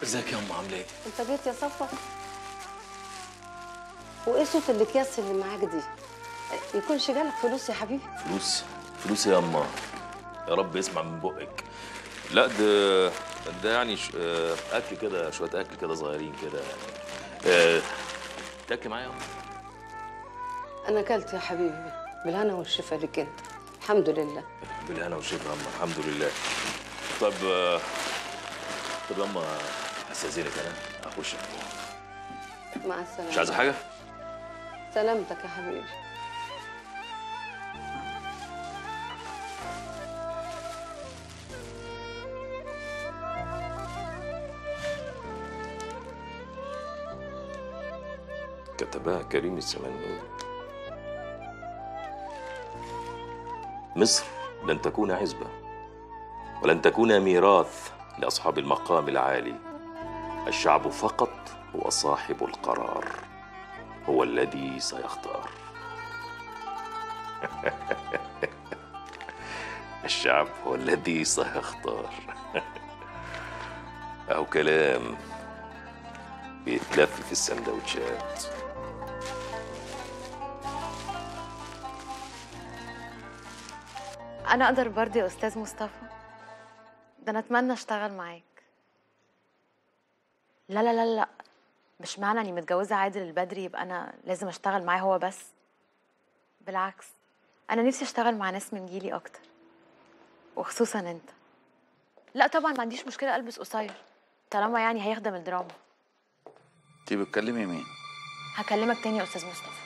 ازيك يا ام عامله ايه؟ انت جيت يا صفا؟ وايه صوت الاكياس اللي معاك دي؟ يكونش جالك فلوس يا حبيبي؟ فلوس؟ فلوس يا اما، يا رب يسمع من بقك. لا ده يعني اكل كده، شويه اكل كده صغيرين كده يعني. تاكلي معايا يا اما؟ انا اكلت يا حبيبي، بالهنا والشفا لك انت. الحمد لله. بالهنا والشفا يا اما، الحمد لله. طب يا اما استاذنك انا اخش. مع السلامه. مش عايزه حاجه؟ سلامتك يا حبيبي. كتبها كريم السمنود. مصر لن تكون عزبة ولن تكون ميراث لأصحاب المقام العالي. الشعب فقط هو صاحب القرار، هو الذي سيختار. الشعب هو الذي سيختار. أهو كلام بيتلف في السندوتشات. أنا أقدر برضه يا أستاذ مصطفى؟ ده أنا أتمنى أشتغل معاك. لا لا لا لا، مش معنى إني متجوزة عادل البدري يبقى أنا لازم أشتغل معاه هو بس. بالعكس، أنا نفسي أشتغل مع ناس من جيلي أكتر، وخصوصا أنت. لا طبعا ما عنديش مشكلة ألبس قصير طالما يعني هيخدم الدراما. انت بتكلمي مين؟ هكلمك تاني يا أستاذ مصطفى.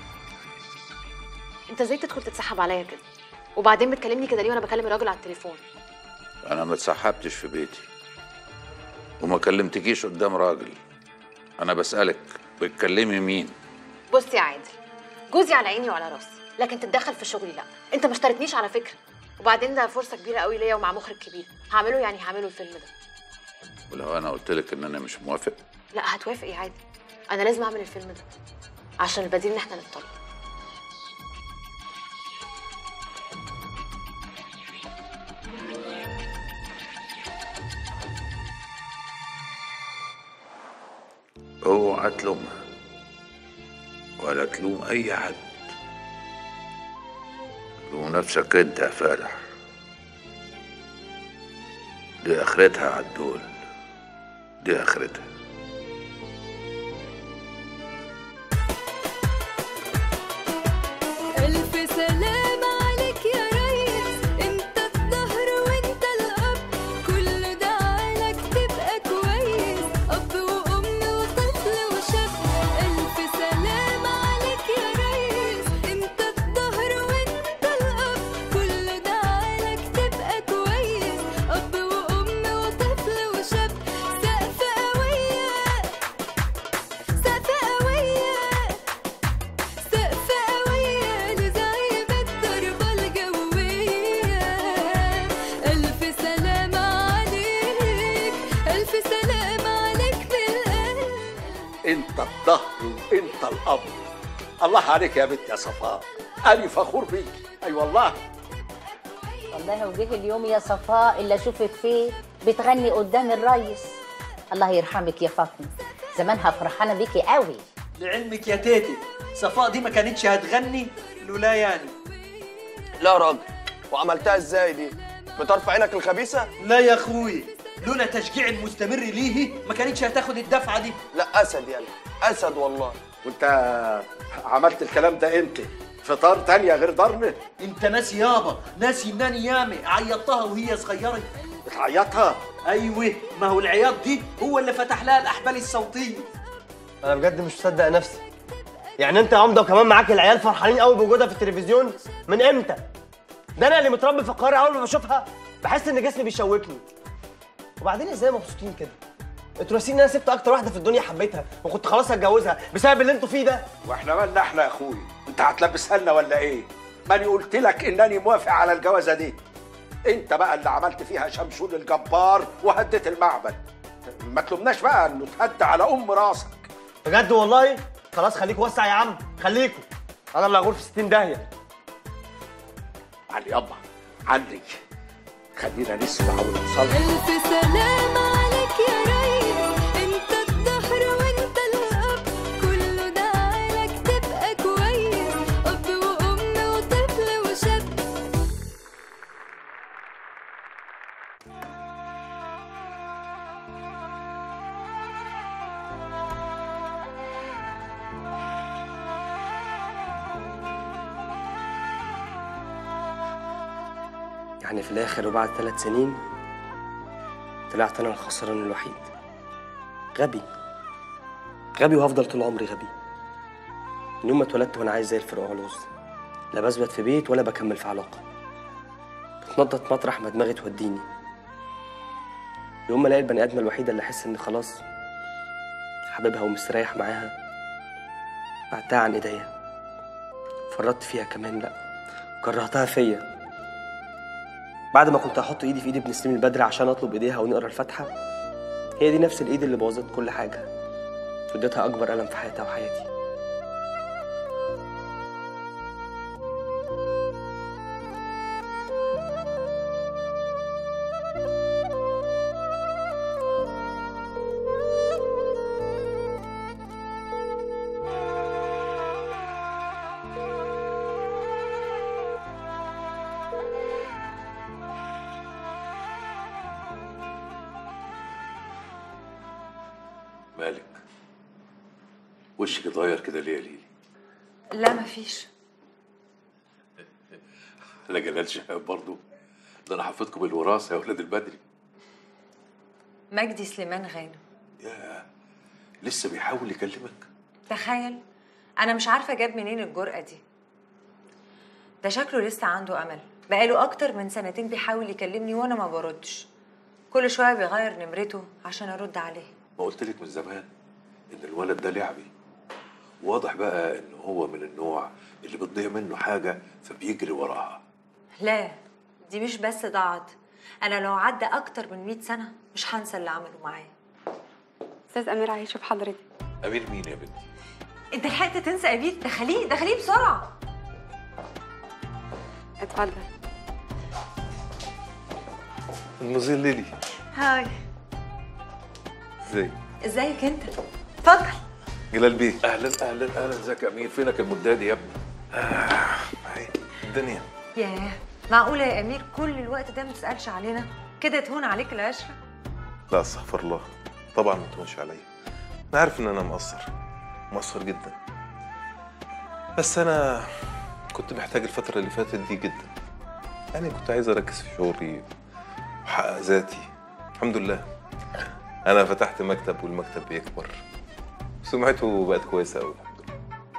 أنت إزاي تدخل تتسحب عليا كده؟ وبعدين بتكلمني كده ليه وأنا بكلم الراجل على التليفون؟ انا ما اتسحبتش في بيتي وما كلمتكيش قدام راجل. انا بسألك بتكلمي مين؟ بص يا عادل، جوزي على عيني وعلى راسي، لكن تتدخل في شغلي لا. انت ما اشتريتنيش على فكره، وبعدين ده فرصه كبيره قوي ليا ومع مخرج كبير. هعمله يعني هعمله الفيلم ده. ولو انا قلت لك ان انا مش موافق؟ لا هتوافق يا عادل، انا لازم اعمل الفيلم ده عشان البديل ان احنا نتطلق. اوعى تلومها ولا تلوم اي حد. لوم نفسك انت يا فالح. دي اخرتها عالدول، دي اخرتها. ألف سلام عليك يا ريس، انت الظهر وانت الأب، كل ده عالك تبقى كويس، أب وأم وطفل وشاب. ألف سلام عليك يا ريس، انت الظهر وانت الأب، كل ده عالك تبقى كويس، أب وأم وطفل وشاب. سقف قوية سقف قوية سقف قوية لزعيم الضربة الجوية. ألف سلام عليك، ألف سلام عليك بالقلب. انت الظهر وانت الاب. الله عليك يا بنت يا صفاء، انا فخور بيك. اي والله. والله وجه اليوم يا صفاء اللي اشوفك فيه بتغني قدام الريس. الله يرحمك يا فاطمه، زمانها فرحانه بيكي قوي. لعلمك يا تيتي، صفاء دي ما كانتش هتغني لولا يعني. لا راجل، وعملتها ازاي دي؟ بطرف عينك الخبيثه؟ لا يا اخوي، لولا تشجيع المستمر ليه ما كانتش هتاخد الدفعه دي. لا اسد يعني، اسد والله. وانت عملت الكلام ده امتى؟ في دار تانية غير دارنا؟ انت ناسي يابا، ناسي انني يامي عيطتها وهي صغيره. بتعيطها؟ ايوه، ما هو العياط دي هو اللي فتح لها الاحبال الصوتيه. انا بجد مش مصدق نفسي. يعني انت يا عمده وكمان معاك العيال فرحانين قوي بوجودها في التلفزيون؟ من امتى؟ ده انا اللي متربي في القاهره اول ما بشوفها بحس ان جسمي بيشوكني. وبعدين ازاي مبسوطين كده؟ انتوا ناسيين ان انا سبت اكتر واحده في الدنيا حبيتها وكنت خلاص هتجوزها بسبب اللي انتوا فيه ده. واحنا مالنا احنا يا اخوي؟ انت هتلبسها لنا ولا ايه؟ ماني قلت لك انني موافق على الجوازه دي؟ انت بقى اللي عملت فيها شمشون الجبار وهديت المعبد. ما تلومناش بقى انه تهد على ام راسك. بجد والله؟ خلاص خليكوا وسع يا عم، خليكوا. انا اللي هغور في 60 داهيه. علي يابا علي، خلينا نسمع ونصلي. ألف سلام عليك يا ريس، يعني في الاخر وبعد 3 سنين طلعت انا الخسران الوحيد. غبي غبي وهفضل طول عمري غبي. من يوم ما اتولدت وانا عايز زي الفرقعلوز، لا بثبت في بيت ولا بكمل في علاقه، بتنطط مطرح ما دماغي توديني. يوم ما الاقي البني ادمه الوحيده اللي احس اني خلاص حاببها ومستريح معاها بعدتها عن ايديا، فرطت فيها كمان، لا كرهتها فيا. بعد ما كنت هحط ايدي في ايد ابن سليم البدري عشان اطلب ايديها ونقرا الفاتحه، هي دي نفس الايد اللي بوظت كل حاجه واديتها اكبر الم في حياتها وحياتي. مالك؟ وشك اتغير كده ليه يا ليلي؟ لا مفيش. لا جلال شهاب برضه؟ ده انا حفظكم بالوراثه يا ولاد البدري. مجدي سليمان غانم. ياه، لسه بيحاول يكلمك؟ تخيل، انا مش عارفه جاب منين الجرأة دي. ده شكله لسه عنده امل، بقاله اكتر من 2 سنين بيحاول يكلمني وانا ما بردش. كل شويه بيغير نمرته عشان ارد عليه. ما قلتلك من زمان ان الولد ده لعبي. واضح بقى ان هو من النوع اللي بتضيع منه حاجه فبيجري وراها. لا، دي مش بس ضاعت، انا لو عدى اكتر من 100 سنه مش هنسى اللي عمله معايا. استاذ امير عايز يشوف حضرتك. امير مين يا بنتي؟ انت لحقت تنسى امير؟ دخليه دخليه بسرعه. اتفضل. المذيع ليلي. هاي. ازيك انت؟ اتفضل. جلال بيه. اهلا اهلا اهلا، ازيك يا امير؟ فينك المده دي يا ابني؟ هاي الدنيا. ياه، معقوله يا امير كل الوقت ده ما تسالش علينا؟ كده تهون عليك العشره؟ لا استغفر الله، طبعا ما تهونش عليا. انا عارف ان انا مقصر جدا، بس انا كنت محتاج الفتره اللي فاتت دي جدا. يعني كنت عايز اركز في شغلي واحقق ذاتي. الحمد لله انا فتحت مكتب والمكتب بيكبر، سمعته بقت كويسه قوي الحمد لله.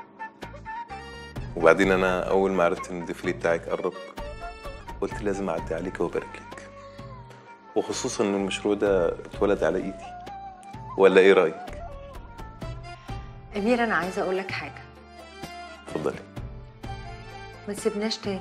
وبعدين انا اول ما عرفت ان الديفلي بتاعك قرب قلت لازم اعدي عليك وابارك لك، وخصوصا ان المشروع ده اتولد على ايدي. ولا ايه رايك؟ امير انا عايزه اقول لك حاجه. اتفضلي. ما تسيبناش تاني.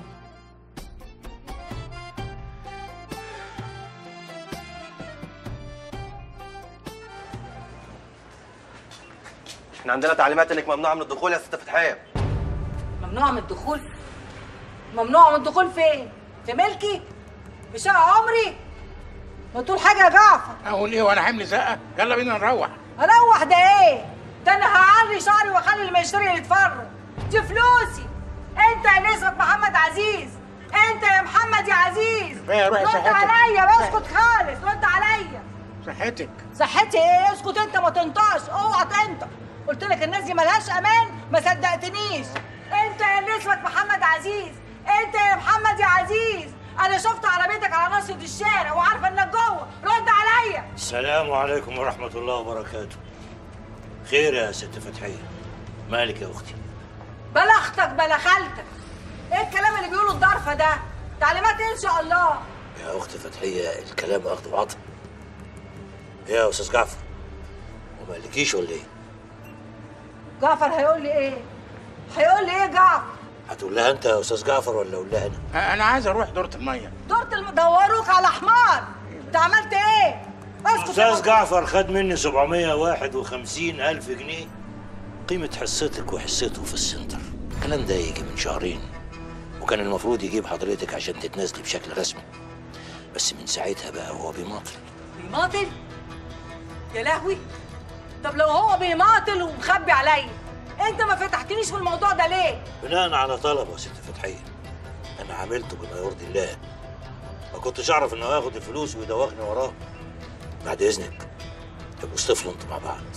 احنا عندنا تعليمات انك ممنوعه من الدخول يا ست فتحيه. ممنوع من الدخول؟ ممنوع من الدخول فين؟ في ملكي؟ في شقة عمري؟ ما تقول حاجة يا جعفر. اقول ايه وانا حمل زقه؟ يلا بينا نروح. اروح ده ايه؟ ده انا هعري شعري واخلي اللي ما يشتري يتفرج. دي فلوسي. انت اللي اسمك محمد عزيز. انت يا محمد يا عزيز. روح يا صحتك. رد عليا، اسكت خالص، رد عليا. صحتك. صحتي ايه؟ اسكت انت، ما تنطقش، اوعى تنطق. قلت لك الناس دي ملهاش امان، ما صدقتنيش. انت اللي اسمك محمد عزيز. انت يا محمد يا عزيز. انا شفت عربيتك على ناصية الشارع وعارفه انك جوه، رد عليا. السلام عليكم ورحمة الله وبركاته. خير يا ست فتحية؟ مالك يا أختي؟ بلا اختك بلا خالتك. ايه الكلام اللي بيقوله الضرفه ده؟ تعليمات ان شاء الله. يا أخت فتحية الكلام أخذ وعطا. إيه يا أستاذ جعفر؟ وما قالكيش ولا إيه؟ جعفر هيقول لي ايه؟ هيقول لي ايه جعفر؟ هتقول لها أنت يا أستاذ جعفر ولا أقول لها أنا؟ انا عايز اروح دورة المية. دوروك على حمار. انت عملت ايه؟ اسكت. أستاذ جعفر خد مني 751,000 جنيه قيمة حصتك وحصته في السنتر. الكلام ده يجي من 2 شهر، وكان المفروض يجيب حضرتك عشان تتنازلي بشكل رسمي، بس من ساعتها بقى هو بيماطل. بيماطل؟ يا لهوي. طب لو هو بيماطل ومخبي عليا، انت ما فتحتنيش في الموضوع ده ليه؟ بناء على طلبه يا ست فتحية، انا عملته بما يرضي الله. ما كنتش اعرف انه هياخد الفلوس ويدوخني وراه. بعد اذنك ابقوا اصطفلوا انتوا مع بعض.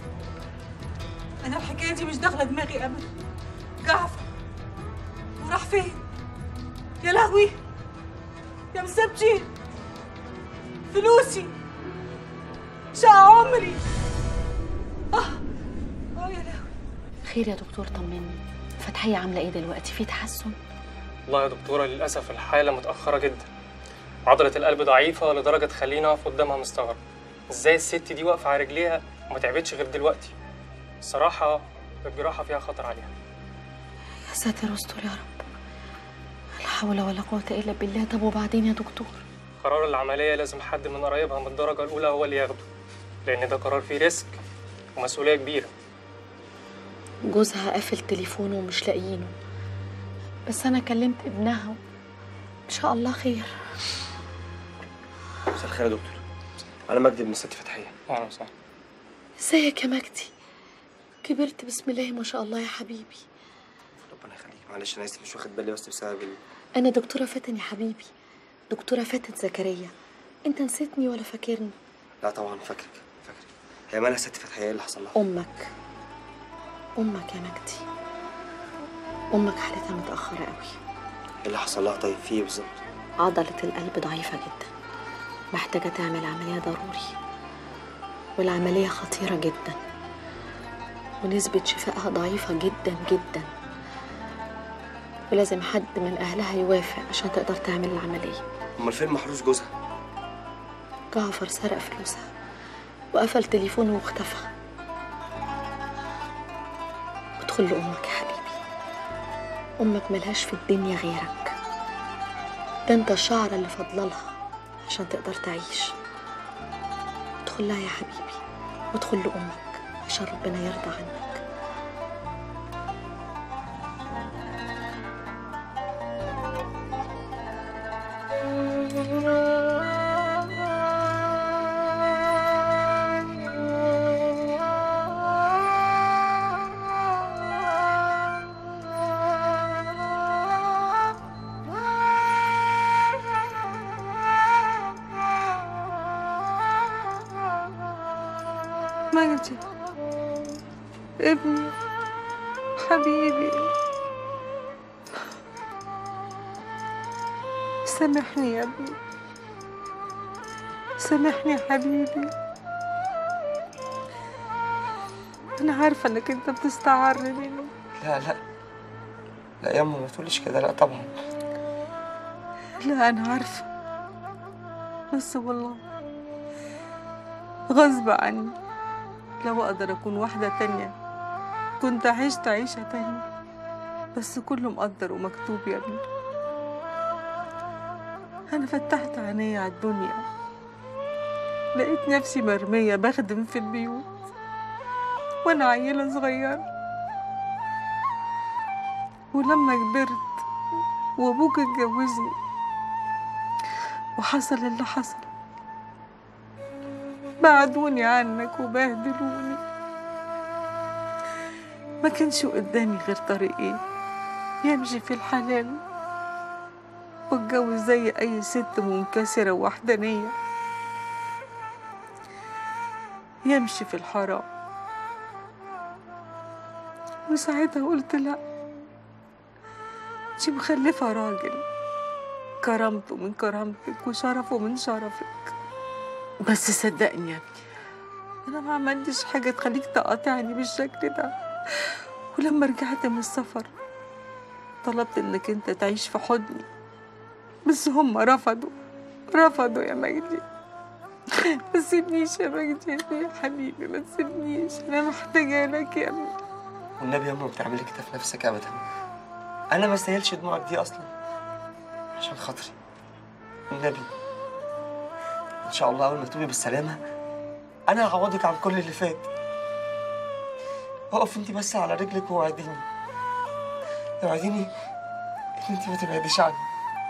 انا الحكايه دي مش داخله دماغي ابدا. جعفر وراح فين؟ يا لهوي. يا مسبتي فلوسي شقى عمري. يا لهوي. خير يا دكتور طمني، فتحية عاملة ايه دلوقتي؟ في تحسن؟ والله يا دكتورة للأسف الحالة متأخرة جدا. عضلة القلب ضعيفة لدرجة تخليني أقف قدامها مستغرب. إزاي الست دي واقفة على رجليها وما تعبتش غير دلوقتي؟ الصراحة الجراحة فيها خطر عليها. يا ساتر استر يا رب. لا حول ولا قوة إلا بالله. طب وبعدين يا دكتور؟ قرار العملية لازم حد من قرايبها من الدرجة الأولى هو اللي ياخده، لأن ده قرار فيه ريسك ومسؤولية كبيرة. جوزها قافل تليفونه ومش لاقيينه، بس أنا كلمت ابنها إن شاء الله خير. مساء الخير يا دكتور، أنا مجدي من ست فتحية. أهلا وسهلا. ازيك يا مجدي؟ كبرت بسم الله ما شاء الله يا حبيبي. ربنا يخليك، معلش أنا آسف مش واخد بالي بس بسبب أنا دكتورة فاتن يا حبيبي، دكتورة فاتن زكريا. أنت نسيتني ولا فاكرني؟ لا طبعا فاكرك. هي مالها ست فتحية؟ إيه اللي حصل لها؟ أمك يا مجدي، أمك حالتها متأخرة قوي. إيه اللي حصل لها طيب؟ في إيه بالظبط؟ عضلة القلب ضعيفة جدا، محتاجة تعمل عملية ضروري، والعملية خطيرة جدا ونسبة شفائها ضعيفة جدا جدا، ولازم حد من أهلها يوافق عشان تقدر تعمل العملية. أمال فين محروس جوزها؟ جعفر سرق فلوسها وقفل تليفونه واختفى. ادخل لأمك يا حبيبي، أمك ملهاش في الدنيا غيرك، ده انت الشعرة اللي فاضلالها عشان تقدر تعيش. ادخل لها يا حبيبي وادخل لأمك عشان ربنا يرضى عنك. مجدي ابني حبيبي، سامحني يا ابني، سامحني يا حبيبي. أنا عارفة إنك أنت بتستعر مني. لا يا أمه ما تقوليش كده، لا طبعا. لا أنا عارفة، بس والله غصب عني. لو أقدر أكون واحدة تانية كنت عشت عيشة تانية، بس كله مقدر ومكتوب يا ابني. أنا فتحت عيني على الدنيا، لقيت نفسي مرمية بخدم في البيوت وأنا عيلة صغيرة. ولما كبرت وأبوك اتجوزني وحصل اللي حصل، بعدوني عنك وبهدلوني. ما كانش قدامي غير طريقين، يمشي في الحلال واتجوز زي اي ست منكسرة ووحدانية، يمشي في الحرام. وساعتها قلت لا، انتي مخلفة راجل كرامته من كرامتك وشرفه من شرفك. بس صدقني يا ابني، انا ما عملتش حاجه تخليك تقاطعني بالشكل ده. ولما رجعت من السفر طلبت انك انت تعيش في حضني، بس هم رفضوا يا مجدي. ما تسيبنيش يا مجدي يا حبيبي، ما تسيبنيش، انا محتاجه لك يا ابني. والنبي يا أمه ما بتعملي كده في نفسك ابدا، انا ما استاهلش دموعك دي اصلا، عشان خاطري النبي. ان شاء الله اول ما تقومي بالسلامه انا هعوضك عن كل اللي فات. اقف انت بس على رجلك ووعديني ان انت ما تبعديش عني،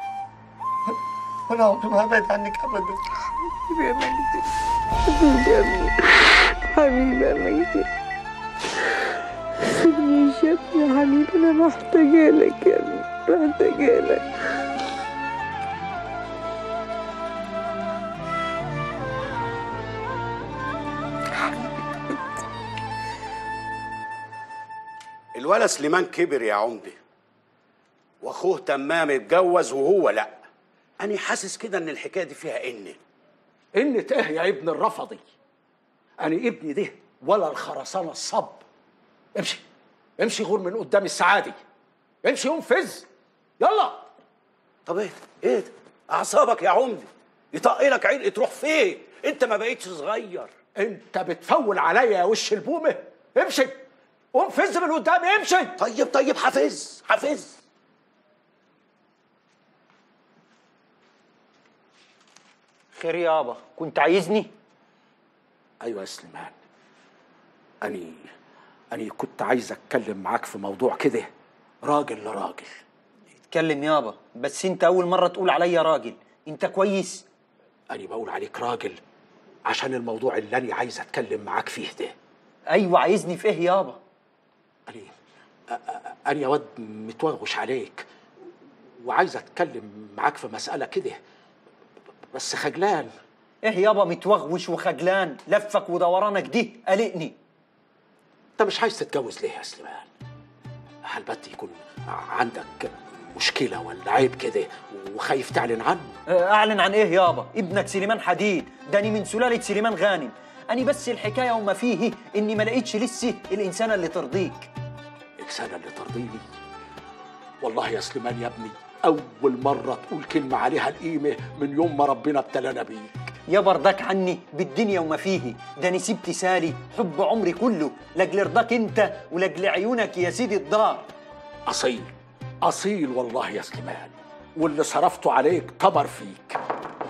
وانا عمري ما هبعد عنك ابدا. حبيبي يا مجدي، حبيبي يا ابني، حبيبي يا مجدي، سيبنيش يا ابني يا حبيبي، انا محتاجه لك يا ابني، محتاجه لك. الولد سليمان كبر يا عمدة، واخوه تمام اتجوز وهو لا. انا حاسس كده ان الحكايه دي فيها ان ايه يا ابن الرفضي؟ انا ابني ده ولا الخرسانه الصب. امشي امشي غور من قدام السعادي، امشي قوم فز يلا. طب ايه ده؟ اعصابك يا عمدي يطقلك عرق تروح فين؟ انت ما بقيتش صغير. انت بتفول عليا يا وش البومه. امشي قوم فز من قدام، امشي. طيب حافظ. خير يابا، كنت عايزني؟ ايوه يا سليمان، أني كنت عايز اتكلم معاك في موضوع كده راجل لراجل. اتكلم يابا، بس انت اول مرة تقول عليا راجل. انت كويس؟ أنا بقول عليك راجل عشان الموضوع اللي أنا عايز اتكلم معاك فيه ده. ايوه، عايزني فيه يابا؟ أنا يا واد متوغوش عليك وعايز اتكلم معاك في مسألة كده بس خجلان. ايه يابا متوغوش وخجلان؟ لفك ودورانك دي قلقني. انت مش عايز تتجوز ليه يا سليمان؟ هل بت يكون عندك مشكلة ولا عيب كده وخايف تعلن عنه؟ اعلن عن ايه يابا؟ ابنك سليمان حديد، داني من سلالة سليمان غانم. أنا بس الحكاية وما فيه إني ما لقيتش لسه الإنسانة اللي ترضيك. الإنسانة اللي ترضيني؟ والله يا سليمان يا ابني أول مرة تقول كلمة عليها القيمة من يوم ما ربنا ابتلانا بيك. يا برضاك عني بالدنيا وما فيه، ده أنا سبت سالي حب عمري كله لأجل رضاك أنت ولأجل عيونك يا سيدي الدار. أصيل والله يا سليمان، واللي صرفته عليك طبر فيك.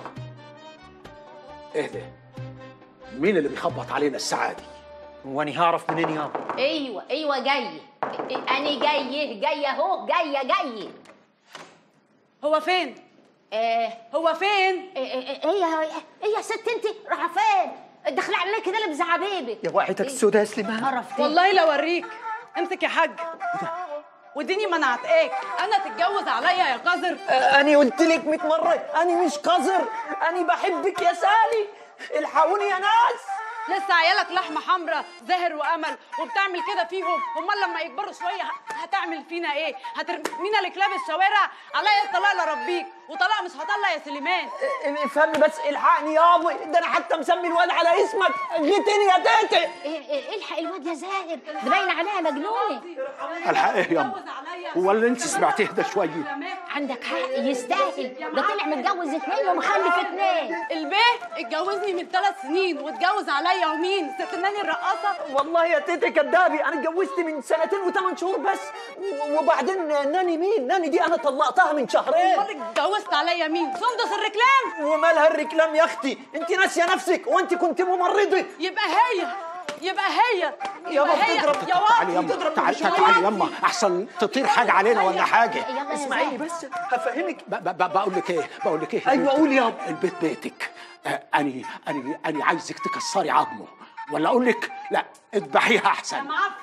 إيه ده؟ مين اللي بيخبط علينا الساعة دي؟ وأنا هعرف منين يابا؟ ايوه جاي. انا جاي اهو جاي. هو فين؟ هو فين؟ ايه يا ست انت رايحه فين؟ داخله علينا كده لابس زعابيبك. يا وقعتك السوداء يا سليمان. عرفتي؟ والله لو اوريك. امسك يا حاج. واديني ما انا عتقاك، انا تتجوز عليا يا قذر؟ أنا قلت لك 100 مرة أنا مش قذر، أنا بحبك يا سالي، الحقوني يا ناس. لسه عيالك لحمه حمراء زاهر وامل وبتعمل كده فيهم، امال لما يكبروا شويه هتعمل فينا ايه؟ هترمينا لكلاب الشوارع؟ عليا الطلاق لربيك، وطلاق مش هطلق يا سليمان. افهمني بس، الحقني يابا، ده انا حتى مسمي الواد على اسمك. جيتني يا تيتي. الحق الواد يا زاهر، ده باين عليها مجنونه. الحق ايه ياما؟ هو اللي انت سمعتيه ده شويه؟ عندك حق، يستاهل، ده طلع متجوز 2 ومخلف 2. البيه اتجوزني من 3 سنين واتجوز عليا يومين. ست ناني الرقاصه. والله يا تيتي كدابي، انا اتجوزت من 2 و8 شهور بس، وبعدين ناني مين؟ ناني دي انا طلقتها من 2 شهرين. امال اتجوزت عليا مين؟ سندس الركلام. ومالها الركلام يا اختي؟ انت ناسيه نفسك وانت كنت ممرضه. يبقى هي يابا بتضرب. يا تعالي يما، تعالي يما، احسن تطير حاجه علينا ولا حاجه. اسمعيني بس هفهمك. بقول لك ايه؟ ايوه قول يابا. البيت بيتك. أنا عايزك تكسري عظمه، ولا اقول لك لا اذبحيها احسن.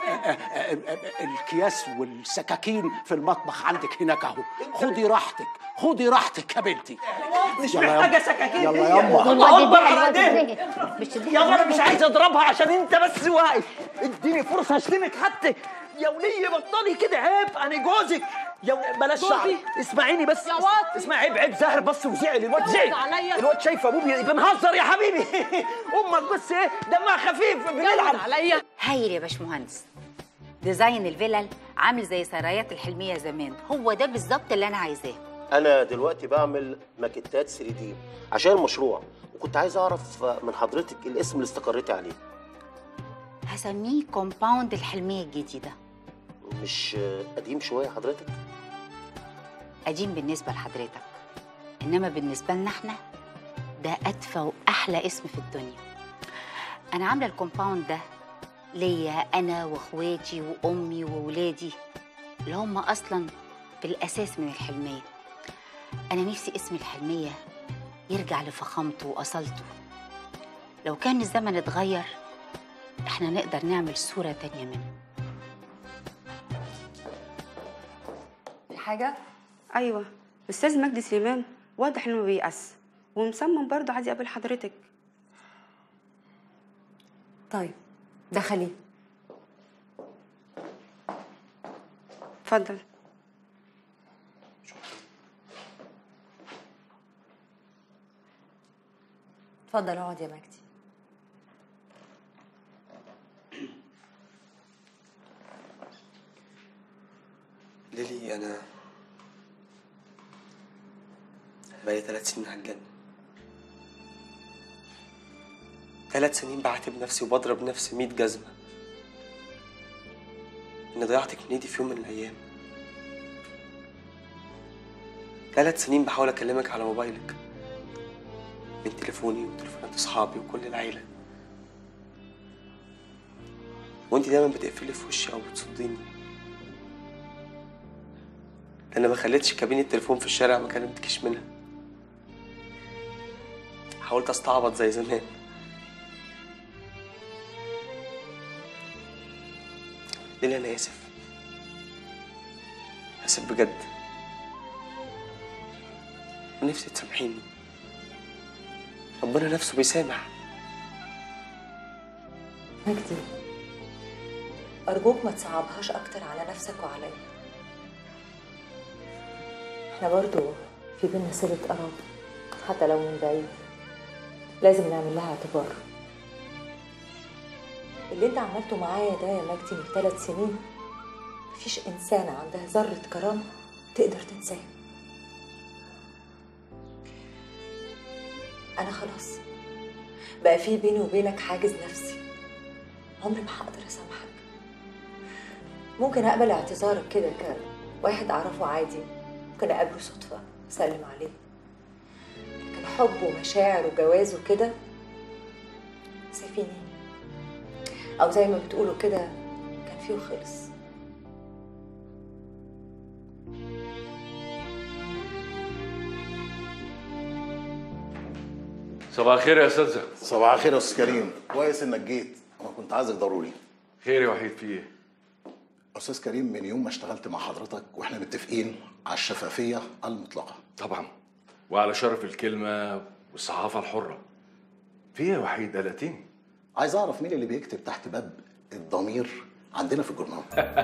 الكياس والسكاكين في المطبخ عندك هناك اهو. خدي راحتك يا بنتي. مش محتاجه سكاكين. يلا يما. الله اكبر على ايديك. يلا انا مش عايز اضربها عشان انت بس واقف. اديني فرصه اشتمك حتى. يا وليه بطلي كده، عيب، انا جوزك. بلاش شعر. اسمعيني بس. يا واطي. اسمع، عيب زهر بس وزعل الواد. زعل الواد. شايفه ابوه بنهزر يا حبيبي. امك بس ايه دمها خفيف بنلعب عليا. هايل يا باشمهندس، ديزاين الفلل عامل زي سرايات الحلميه زمان، هو ده بالظبط اللي انا عايزاه. انا دلوقتي بعمل ماكيتات 3D عشان المشروع، وكنت عايز اعرف من حضرتك الاسم اللي استقريتي عليه. هسميه كومباوند الحلميه الجديده. مش قديم شويه حضرتك؟ قديم بالنسبه لحضرتك، انما بالنسبه لنا احنا ده ادفى واحلى اسم في الدنيا. انا عامله الكومباوند ده ليا انا واخواتي وامي وولادي اللي هم اصلا في الاساس من الحلميه. انا نفسي اسم الحلميه يرجع لفخامته واصالته. لو كان الزمن اتغير احنا نقدر نعمل صوره تانيه منه. الحاجة؟ أيوة، أستاذ مجدي سليمان واضح إنه بيأس ومصمم برضه عايز يقابل حضرتك. طيب دخلي. اتفضل. اتفضل اقعد يا مجدي. ليلي، أنا بقالي 3 سنين هتجنن. 3 سنين بعاتب نفسي وبضرب نفسي 100 جزمة إني ضيعتك من إيدي في يوم من الأيام. 3 سنين بحاول أكلمك على موبايلك من تليفوني وتليفونات أصحابي وكل العيلة، وأنت دايما بتقفلي في وشي أو بتصديني. أنا ما خليتش كابين التليفون في الشارع ما كلمتكيش منها. حاولت أستعبط زي زمان. ليلي أنا آسف، آسف بجد، ونفسي تسامحيني. ربنا نفسه بيسامح. مجدي أرجوك ما تصعبهاش أكتر على نفسك وعليا. احنا برضو في بينا صلة قرابة حتى لو من بعيد، لازم نعمل لها اعتبار. اللي انت عملته معايا ده يا مجدي من 3 سنين مفيش إنسانة عندها ذرة كرامة تقدر تنساه. أنا خلاص بقى في بيني وبينك حاجز نفسي، عمري ما هقدر أسامحك. ممكن أقبل اعتذارك كده كواحد أعرفه عادي، ممكن أقابله صدفة أسلم عليه، لكن حب ومشاعر وجواز وكده سيفيني، أو زي ما بتقولوا كده كان فيه وخلص. صباح الخير يا استاذه. صباح الخير يا استاذ كريم، كويس انك جيت، انا كنت عايزك ضروري. خير يا وحيد، في ايه؟ استاذ كريم، من يوم ما اشتغلت مع حضرتك واحنا متفقين على الشفافيه المطلقه. طبعا، وعلى شرف الكلمه والصحافه الحره. في ايه يا وحيد؟ قلقتني. عايز اعرف مين اللي بيكتب تحت باب الضمير عندنا في الجورنال.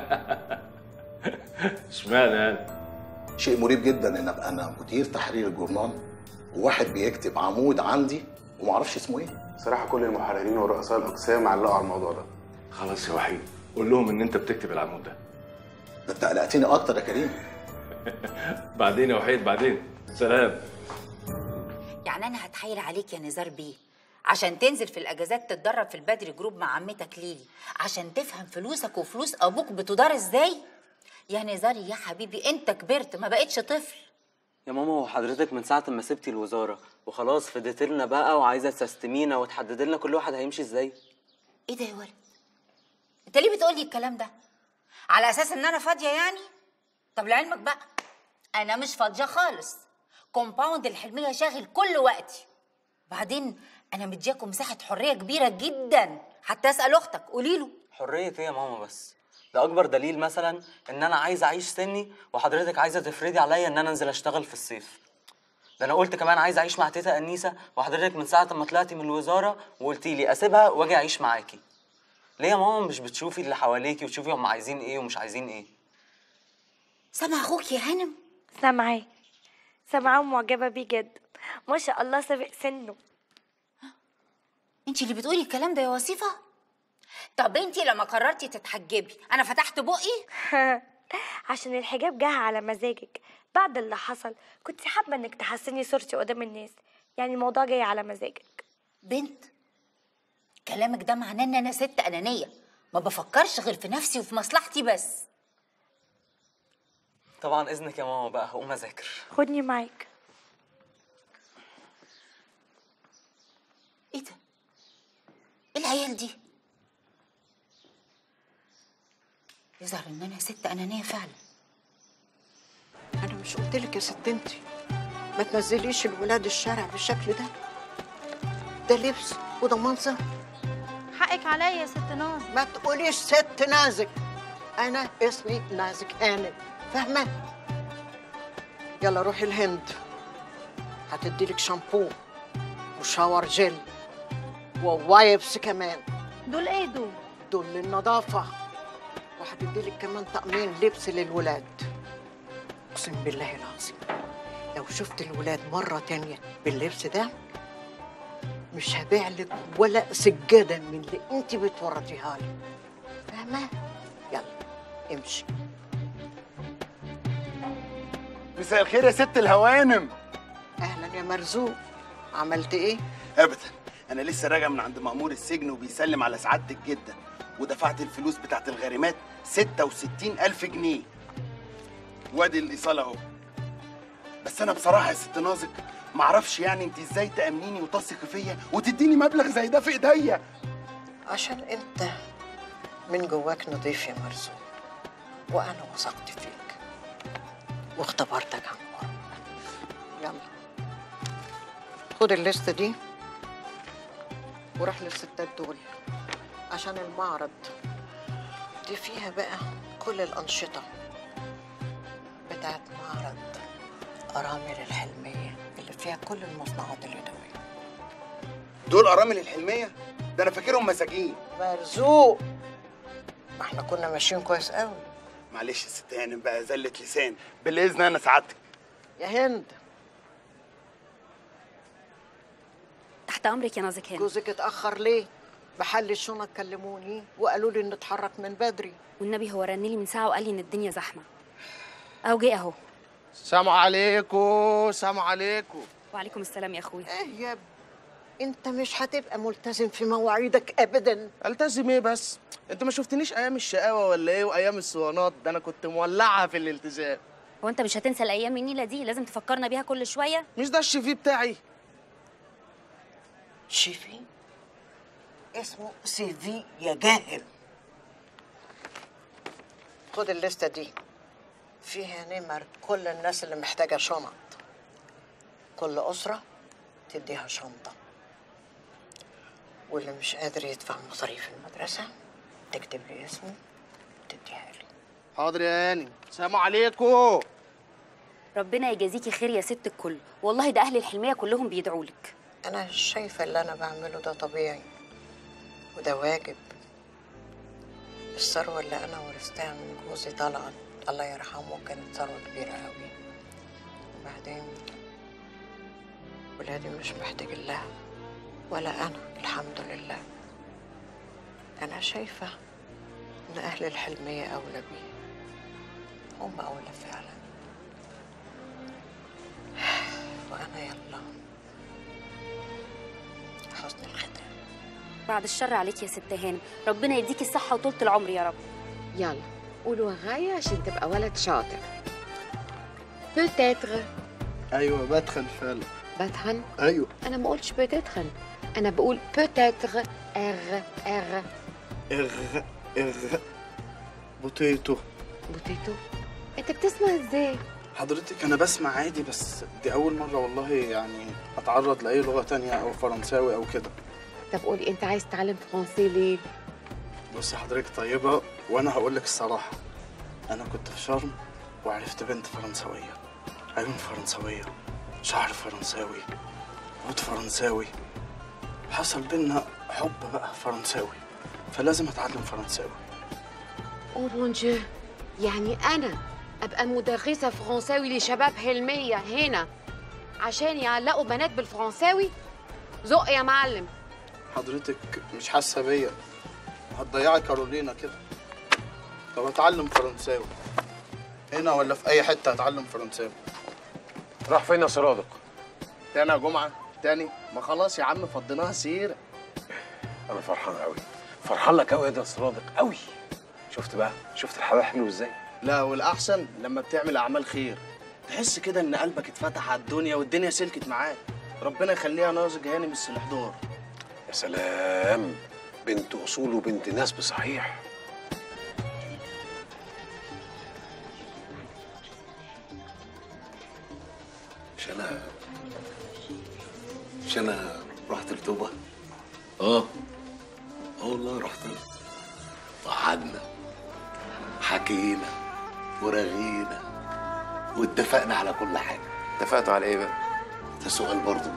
اشمعنى يعني؟ شيء مريب جدا ان ابقى انا مدير تحرير الجورنال وواحد بيكتب عمود عندي وما اعرفش اسمه ايه. صراحه كل المحررين ورؤساء الاقسام علقوا على الموضوع ده. خلاص يا وحيد، قول لهم ان انت بتكتب العمود ده. ده انت قلقتني اكتر يا كريم. بعدين يا وحيد، بعدين. سلام. يعني انا هتحايل عليك يا نزار بيه عشان تنزل في الاجازات تتدرب في البدري جروب مع عمتك ليلي عشان تفهم فلوسك وفلوس ابوك بتدار ازاي؟ يا نزاري يا حبيبي، انت كبرت ما بقتش طفل. يا ماما، هو حضرتك من ساعة ما سبتي الوزارة وخلاص فديت لنا بقى وعايزة تستمينا وتحدد لنا كل واحد هيمشي ازاي؟ ايه ده يا ولد؟ انت ليه بتقولي الكلام ده؟ على اساس ان انا فاضية يعني؟ طب لعلمك بقى انا مش فاضية خالص. كومباوند الحلمية شاغل كل وقتي. بعدين انا مدياكم مساحة حرية كبيرة جدا، حتى اسأل اختك قولي له. حرية ايه يا ماما بس؟ ده اكبر دليل مثلا ان انا عايزه اعيش سني وحضرتك عايزه تفرضي عليا ان انا انزل اشتغل في الصيف. ده انا قلت كمان عايزه اعيش مع تيتا انيسه وحضرتك من ساعه ما طلعتي من الوزاره وقلتي لي اسيبها واجي اعيش معاكي. ليه يا ماما مش بتشوفي اللي حواليكي وتشوفي هم عايزين ايه ومش عايزين ايه؟ سامع اخوك يا هانم؟ سامعاه، سامعاه ومعجبه بيه جدا، ما شاء الله سابق سنه. انت اللي بتقولي الكلام ده يا وصيفه؟ طب انتي لما قررتي تتحجبي انا فتحت بقي؟ عشان الحجاب جه على مزاجك بعد اللي حصل، كنت حابه انك تحسني صورتي قدام الناس، يعني الموضوع جاي على مزاجك. بنت، كلامك ده معناه ان انا ست انانيه ما بفكرش غير في نفسي وفي مصلحتي بس. طبعا اذنك يا ماما، بقى هقوم اذاكر. خدني معاك. ايه ده؟ ايه العيال دي؟ يظهر ان انا ست انانيه فعلا. انا مش قلتلك يا ست انتي ما تنزليش الولاد الشارع بالشكل ده؟ ده لبس وده منظر. حقك عليا يا ست نازك. ما تقوليش ست نازك، انا اسمي نازك هانم، فاهمه؟ يلا روحي الهند، هتديلك شامبو وشاور جل ووايبس كمان. دول ايه دول؟ دول للنظافه، وهتديلك كمان طقمين لبس للولاد. اقسم بالله العظيم لو شفت الولاد مره تانيه باللبس ده مش هبيع لك ولا سجاده من اللي انت بتورطيها لي، فاهمه؟ يلا امشي. مساء الخير يا ست الهوانم. اهلا يا مرزوق، عملت ايه؟ ابدا، انا لسه راجع من عند مأمور السجن وبيسلم على سعادتك جدا، ودفعت الفلوس بتاعت الغريمات 66,000 جنيه، وادي الايصال اهو. بس انا بصراحه يا ست ناظر معرفش يعني انت ازاي تامنيني وتثقي فيا وتديني مبلغ زي ده في ايديا. عشان انت من جواك نضيف يا مرزوق، وانا وثقت فيك واختبرتك عن قرب. يلا خد الليسته دي وروح للستات دول عشان المعرض دي فيها بقى كل الأنشطة بتاعت معرض أرامل الحلمية اللي فيها كل المصنوعات اليدوية. دول أرامل الحلمية؟ ده أنا فاكرهم مساجين. مرزوق، ما احنا كنا ماشيين كويس قوي. معلش يا ست هانم بقى زلة لسان، بالإذن أنا سعادتك. يا هند تحت امرك يا نازك هانم. جوزك اتأخر ليه؟ بحل الشنط كلموني وقالوا لي نتحرك من بدري. والنبي هو رن لي من ساعه وقال لي ان الدنيا زحمه. اهو جه اهو. سلام عليكم. سلام عليكم. وعليكم السلام يا اخويا. ايه يا ابني، انت مش هتبقى ملتزم في مواعيدك ابدا. التزم ايه بس؟ انت ما شفتنيش ايام الشقاوه ولا ايه وايام الصوانات؟ ده انا كنت مولعها في الالتزام. هو انت مش هتنسى الايام النيله دي؟ لازم تفكرنا بيها كل شويه. مش ده الشيفي بتاعي؟ شيفي؟ اسمه سيفي يا جاهل. خد الليسته دي فيها نمر كل الناس اللي محتاجه شنط، كل اسره تديها شنطه، واللي مش قادر يدفع مصاريف المدرسه تكتب لي اسمه وتديها لي. حاضر يا هاني. سلام عليكم. ربنا يجازيكي خير يا ست الكل، والله ده اهل الحلميه كلهم بيدعوا لك. انا شايفه اللي انا بعمله ده طبيعي وده واجب. الثروه اللي انا ورثتها من جوزي طلعت الله يرحمه كانت ثروه كبيره قوي، وبعدين ولادي مش محتاجين لها ولا انا، الحمد لله. انا شايفه ان اهل الحلميه اولى بيه، هم اولى فعلا. وانا يلا حسن الختام. بعد الشر عليك يا ست هانم، ربنا يديكي الصحه وطولة العمر يا رب. يلا قولوا غاية عشان تبقى ولد شاطر. بوتيتر. ايوه بدخن فعلا. بدخن؟ ايوه. انا ما قلتش بتدخن، انا بقول بوتيتر. اغ اغ اغ اغ بوتيتو. بوتيتو؟ انت بتسمع ازاي؟ حضرتك انا بسمع عادي، بس دي اول مره والله يعني اتعرض لاي لغه تانية او فرنساوي او كده. طب قولي انت عايز تتعلم فرنسي ليه؟ بصي حضرتك طيبه وانا هقول لك الصراحه، انا كنت في شرم وعرفت بنت فرنسويه، عيون فرنسويه، شعر فرنساوي، عود فرنساوي، حصل بينا حب بقى فرنساوي، فلازم اتعلم فرنساوي. او مون ديو، يعني انا ابقى مدرسه فرنساوي لشباب حلميه هنا عشان يعلقوا بنات بالفرنساوي؟ زق يا معلم. حضرتك مش حاسه بيا، هتضيعي كارولينا كده. طب اتعلم فرنساوي هنا ولا في اي حته اتعلم فرنساوي. راح فين يا صرادق؟ تاني يا جمعه تاني؟ ما خلاص يا عم فضيناها سيره. انا فرحان قوي، فرحان لك قوي يا صرادق قوي. شفت بقى، شفت الحياه حلو ازاي؟ لا والاحسن لما بتعمل اعمال خير تحس كده ان قلبك اتفتح على الدنيا والدنيا سلكت معاك. ربنا يخليها ناظر هانم السلحدار. يا سلام، بنت اصول وبنت ناس بصحيح. مش انا رحت لتوبه؟ اه والله رحت له، وقعدنا حكينا ورغينا واتفقنا على كل حاجه. اتفقتوا على ايه بقى؟ ده سؤال برضه.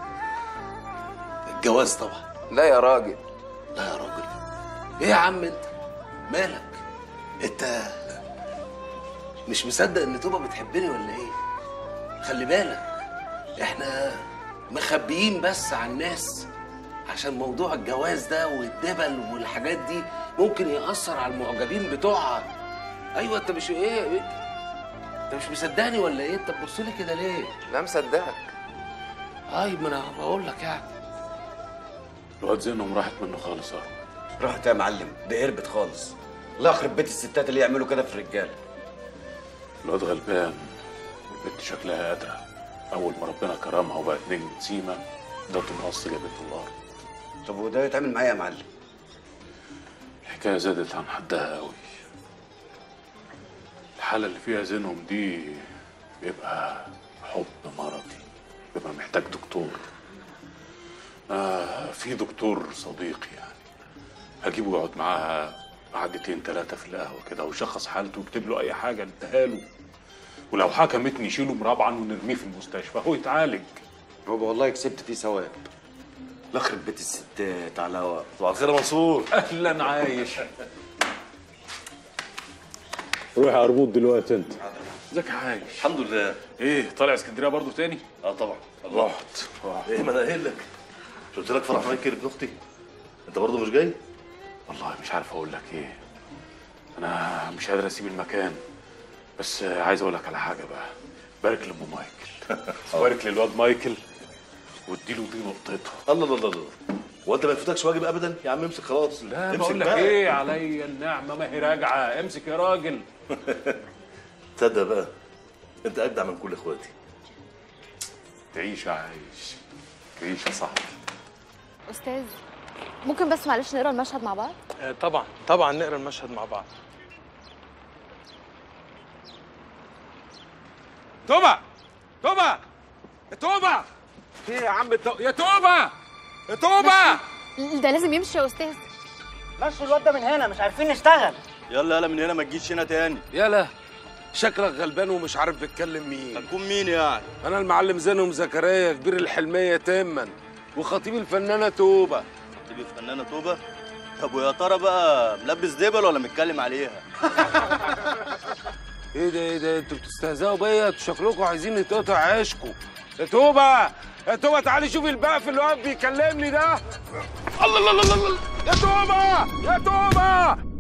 الجواز طبعا. لا يا راجل. لا يا راجل ايه يا عم انت؟ مالك؟ انت مش مصدق ان توبه بتحبني ولا ايه؟ خلي بالك احنا مخبيين بس عن الناس عشان موضوع الجواز ده والدبل والحاجات دي ممكن يأثر على المعجبين بتوعها. ايوه انت مش ايه؟ انت مش مصدقني ولا ايه؟ انت بتبص لي كده ليه؟ لا مصدقك. طيب ما انا بقول لك يعني. الواد زينهم راحت منه خالص اهو. راحت يا معلم، ده هربت خالص. الله يخرب بيت الستات اللي يعملوا كده في الرجاله. الواد غلبان والبنت شكلها قادره. اول ما ربنا كرمها وبقت نجم سيما ده المقص جابته الارض. طب وده يتعمل معايا يا معلم؟ الحكايه زادت عن حدها قوي. الحاله اللي فيها زينهم دي بيبقى حب مرضي، بيبقى محتاج دكتور. في دكتور صديقي يعني هجيبه يقعد معاها قعدتين 3 في القهوه كده ويشخص حالته ويكتب له اي حاجه اديها له، ولو حكمت نشيله مرابعا ونرميه في المستشفى هو يتعالج. هو والله كسبت فيه ثواب. الله يخرب بيت الستات على هوا. صباح الخير يا منصور. اهلا عايش. روح يا قرموط دلوقتي انت. ازيك يا عايش؟ الحمد لله. ايه طالع اسكندريه برضو تاني؟ طبعا. رحت. ايه ما انا قايل لك، مش قلت لك فرح مايكل ابن اختي؟ انت برضه مش جاي؟ والله مش عارف اقول لك ايه. انا مش قادر اسيب المكان، بس عايز اقول لك على حاجه بقى. بارك لام مايكل. بارك للواد مايكل واديله دي نقطته. الله الله الله الله. هو انت ما يفوتكش واجب ابدا؟ يا عم امسك خلاص. لا امسك بقول لك بقى. ايه، عليا النعمه ما هي راجعه. امسك يا راجل. تصدق بقى انت اجدع من كل اخواتي. تعيش يا عايش، تعيش يا صاحبي. أستاذ ممكن بس معلش نقرا المشهد مع بعض؟ طبعا طبعا نقرا المشهد مع بعض. توبة توبة توبة ايه يا عم يا توبة يا توبة. ده لازم يمشي يا أستاذ. مشوا الواد ده من هنا، مش عارفين نشتغل. يلا يلا من هنا، ما تجيش هنا تاني. يلا شكلك غلبان ومش عارف بتكلم مين. هتكون مين يعني؟ انا المعلم زينهم زكريا كبير الحلميه تما وخطيب الفنانه توبه. خطيب الفنانه توبه؟ طب ويا ترى بقى ملبس دبل ولا متكلم عليها؟ ايه ده انتوا بتستهزئوا بيا؟ انتوا شكلكم عايزين يتقطع عيشكم. يا توبه يا توبه تعالي شوفي البقف اللي واقف بيكلمني ده. الله الله الله الله. يا توبه يا توبه